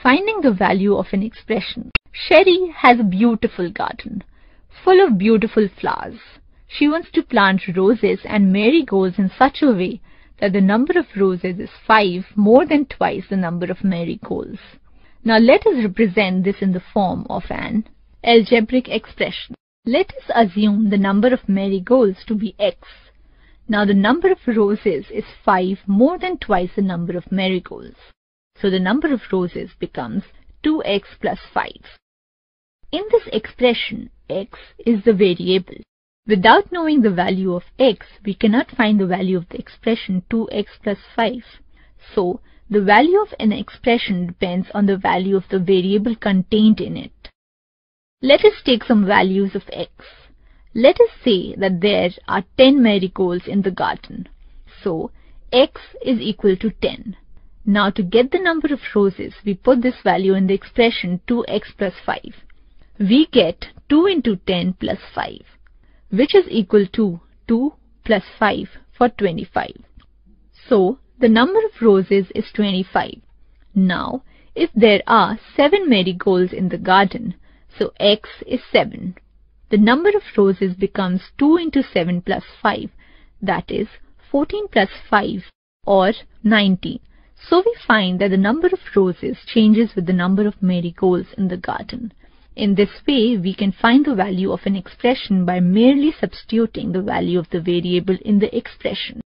Finding the value of an expression. Sherry has a beautiful garden, full of beautiful flowers. She wants to plant roses and marigolds in such a way that the number of roses is 5, more than twice the number of marigolds. Now let us represent this in the form of an algebraic expression. Let us assume the number of marigolds to be x. Now the number of roses is 5, more than twice the number of marigolds. So the number of roses becomes 2x plus 5. In this expression, x is the variable. Without knowing the value of x, we cannot find the value of the expression 2x plus 5. So, the value of an expression depends on the value of the variable contained in it. Let us take some values of x. Let us say that there are 10 marigolds in the garden. So, x is equal to 10. Now to get the number of roses, we put this value in the expression 2x plus 5. We get 2 into 10 plus 5, which is equal to 2 plus 5 for 25. So, the number of roses is 25. Now, if there are 7 marigolds in the garden, so x is 7. The number of roses becomes 2 into 7 plus 5, that is 14 plus 5 or 19. So we find that the number of roses changes with the number of marigolds in the garden. In this way, we can find the value of an expression by merely substituting the value of the variable in the expression.